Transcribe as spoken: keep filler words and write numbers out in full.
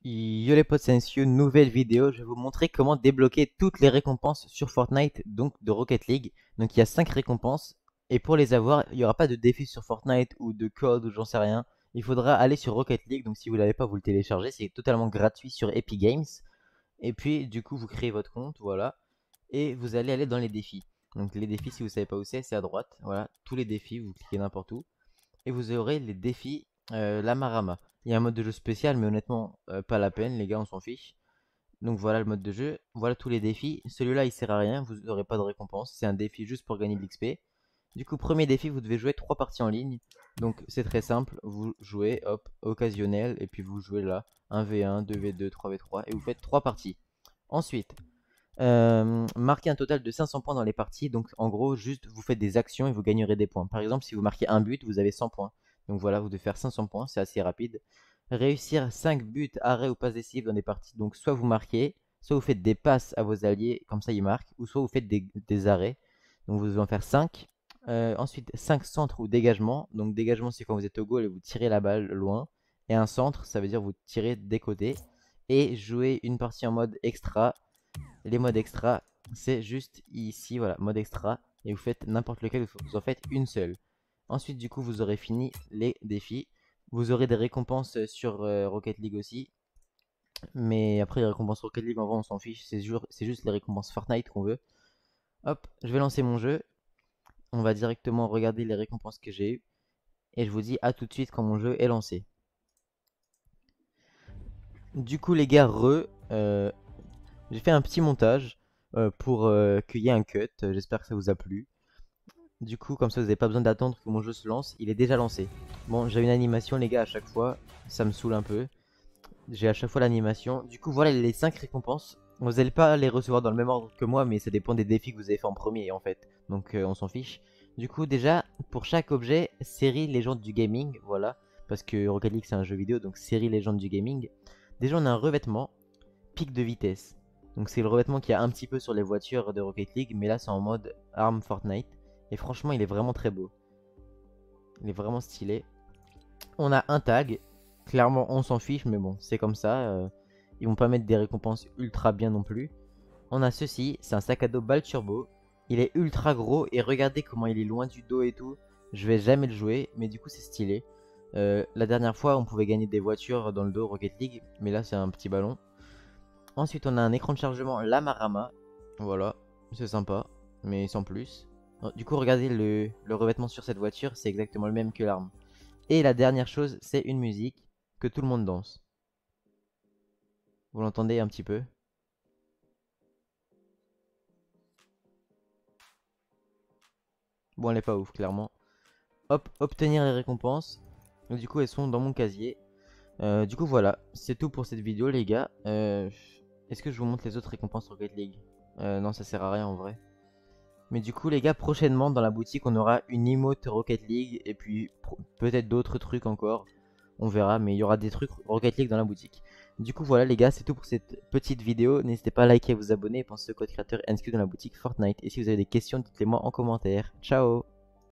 Yo les potes, c'est Ensio, nouvelle vidéo. Je vais vous montrer comment débloquer toutes les récompenses sur Fortnite, donc de Rocket League. Donc il y a cinq récompenses. Et pour les avoir, il n'y aura pas de défi sur Fortnite ou de code ou j'en sais rien. Il faudra aller sur Rocket League. Donc si vous ne l'avez pas, vous le téléchargez. C'est totalement gratuit sur Epic Games. Et puis du coup, vous créez votre compte, voilà. Et vous allez aller dans les défis. Donc les défis, si vous ne savez pas où c'est, c'est à droite. Voilà, tous les défis, vous cliquez n'importe où. Et vous aurez les défis euh, Lamarama. Il y a un mode de jeu spécial, mais honnêtement, euh, pas la peine, les gars, on s'en fiche. Donc voilà le mode de jeu, voilà tous les défis. Celui-là, il sert à rien, vous n'aurez pas de récompense. C'est un défi juste pour gagner de l'X P. Du coup, premier défi, vous devez jouer trois parties en ligne. Donc c'est très simple, vous jouez, hop, occasionnel, et puis vous jouez là, un v un, deux v deux, trois v trois, et vous faites trois parties. Ensuite, euh, marquez un total de cinq cents points dans les parties. Donc en gros, juste vous faites des actions et vous gagnerez des points. Par exemple, si vous marquez un but, vous avez cent points. Donc voilà, vous devez faire cinq cents points, c'est assez rapide. Réussir cinq buts, arrêts ou passes décisives dans des parties. Donc soit vous marquez, soit vous faites des passes à vos alliés, comme ça ils marquent, ou soit vous faites des, des arrêts. Donc vous devez en faire cinq. Euh, ensuite, cinq centres ou dégagements. Donc dégagement, c'est quand vous êtes au goal et vous tirez la balle loin. Et un centre, ça veut dire vous tirez des côtés. Et jouer une partie en mode extra. Les modes extra, c'est juste ici, voilà, mode extra. Et vous faites n'importe lequel, vous en faites une seule. Ensuite, du coup, vous aurez fini les défis. Vous aurez des récompenses sur euh, Rocket League aussi. Mais après, les récompenses Rocket League, en vrai, on s'en fiche. C'est juste les récompenses Fortnite qu'on veut. Hop, je vais lancer mon jeu. On va directement regarder les récompenses que j'ai eues. Et je vous dis à tout de suite quand mon jeu est lancé. Du coup, les gars, re, euh, j'ai fait un petit montage euh, pour euh, qu'il y ait un cut. J'espère que ça vous a plu. Du coup, comme ça, vous n'avez pas besoin d'attendre que mon jeu se lance. Il est déjà lancé. Bon, j'ai une animation, les gars, à chaque fois. Ça me saoule un peu. J'ai à chaque fois l'animation. Du coup, voilà les cinq récompenses. Vous n'allez pas les recevoir dans le même ordre que moi, mais ça dépend des défis que vous avez fait en premier, en fait. Donc, euh, on s'en fiche. Du coup, déjà, pour chaque objet, série légende du gaming. Voilà. Parce que Rocket League, c'est un jeu vidéo. Donc, série légende du gaming. Déjà, on a un revêtement. Pic de vitesse. Donc, c'est le revêtement qu'il y a un petit peu sur les voitures de Rocket League. Mais là, c'est en mode arme Fortnite. Et franchement, il est vraiment très beau. Il est vraiment stylé. On a un tag. Clairement, on s'en fiche, mais bon, c'est comme ça. Euh, ils vont pas mettre des récompenses ultra bien non plus. On a ceci, c'est un sac à dos balle turbo. Il est ultra gros et regardez comment il est loin du dos et tout. Je vais jamais le jouer, mais du coup, c'est stylé. Euh, la dernière fois, on pouvait gagner des voitures dans le dos Rocket League, mais là, c'est un petit ballon. Ensuite, on a un écran de chargement Lamarama. Voilà, c'est sympa, mais sans plus. Du coup, regardez le, le revêtement sur cette voiture, c'est exactement le même que l'arme. Et la dernière chose, c'est une musique que tout le monde danse. Vous l'entendez un petit peu? Bon, elle est pas ouf, clairement. Hop, obtenir les récompenses. Donc, du coup, elles sont dans mon casier. Euh, du coup, voilà, c'est tout pour cette vidéo, les gars. Euh, Est-ce que je vous montre les autres récompenses Rocket League? euh, Non, ça sert à rien en vrai. Mais du coup, les gars, prochainement dans la boutique, on aura une emote Rocket League et puis peut-être d'autres trucs encore. On verra, mais il y aura des trucs Rocket League dans la boutique. Du coup, voilà, les gars, c'est tout pour cette petite vidéo. N'hésitez pas à liker et vous abonner et pensez au code créateur N S Q dans la boutique Fortnite. Et si vous avez des questions, dites-les moi en commentaire. Ciao!